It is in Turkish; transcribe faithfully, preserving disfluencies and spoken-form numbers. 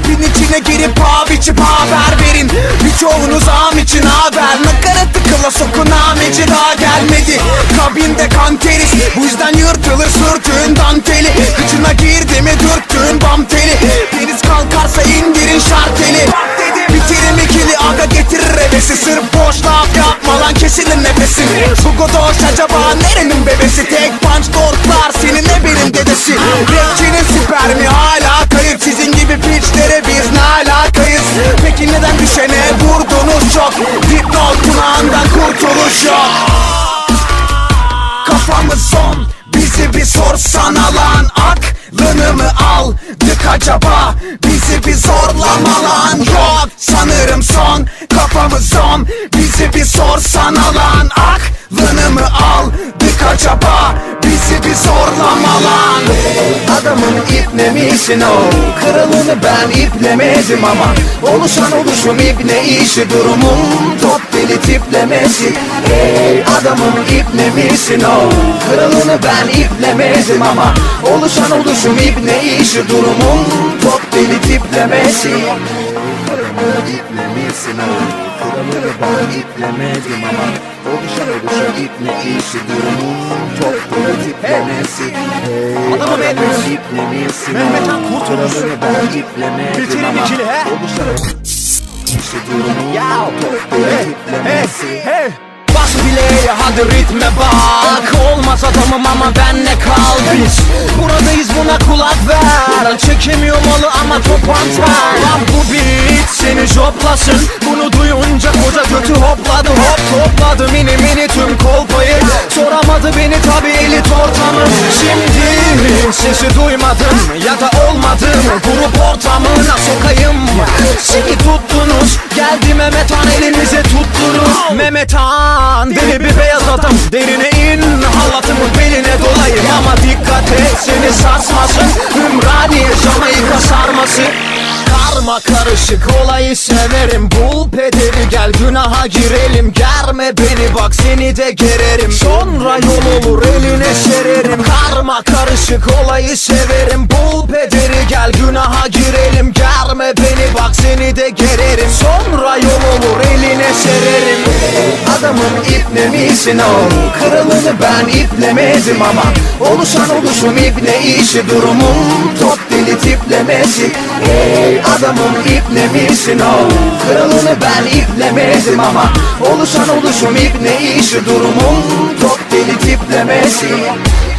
Rapin içine girip pav içip haber verin. Birçoğunuz am için haber. Nakaratı kıla sokun ameci daha gelmedi. Kabinde kanteriz, bu yüzden yırtılır sırtın danteli. Kıçına girdi mi dürttün bam teli. Deniz kalkarsa indirin şarteli. Bitirim ikili aga getirir hevesi. Sırf boş laf yapma lan kesilir nefesin. Bu godoş acaba nerenin bebesi? Tek punch dorklar senin ne benim dedesi. Rapçinin spermi hala kayıp. Sizin gibi piçlere biz ne alakayız? Peki neden düşene vurdunuz çok? Dipnot kunağından kurtuluş yok. Kafamız son, bizi bir sorsana lan. Aklını mı aldık acaba? Bizi bir zorlama lan. Yok sanırım son, kafamız son, bizi bir sorsana lan. Aklını mı aldık acaba? Bizi bir zorlama lan. Adamın ipne misin o? Kralını ben iplemedim ama oluşan oluşum ipne işi, durumun top deli tiplemesi. Hey adamın ipne misin o? Kralını ben iplemedim ama oluşan oluşum ipne işi, durumun top deli tiplemesi. İple misin o? Kralını ben iplemedim ama oluşan oluşum ipne işi, durumun top deli tiplemesi. Hey adamın ipne misin o? Mehmetcan Kurtuluş. Kralını ben iplemedim ama oluşan oluşum işi, durumun top deli tiplemesi. Bas bileğe hadi ritme bak. Olmaz adamım ama benle kal biz. Buradayız buna kulak ver. Çekemiyor malı ama topantar. Lan bu beat seni joplasın. Bunu duyunca koca kötü hopladı. Hop topladı mini mini tüm kolpayı. Soramadı beni tabi elit ortamı. Şimdi sesi duymadım ya da olmadım. Grup ortamına sokayım. Seni tuttunuz. Geldi Mehmet Han elinize tuttunuz. Mehmet Han deli bir beyaz adam. Derine in halatımı beline dolayım. Ama dikkat et seni sarsmasın. Ümraniye Jamaika sarması. Karma karışık olayı severim. Bul pederi gel günaha girelim. Germe beni bak seni de gererim. Sonra yol olur eline sererim. Karma karışık olayı severim. Bul pederi gel günaha girelim. Germe beni bak seni de gererim. Sonra yol olur eline sererim. Adamın ipne misin o? Kralını ben iplemedim ama oluşan oluşum ipne işi, durumun top deli tiplemesi. Hey adamın ipne misin o? Kralını ben iplemedim ama oluşan oluşum ipne işi, durumun top deli tiplemesi.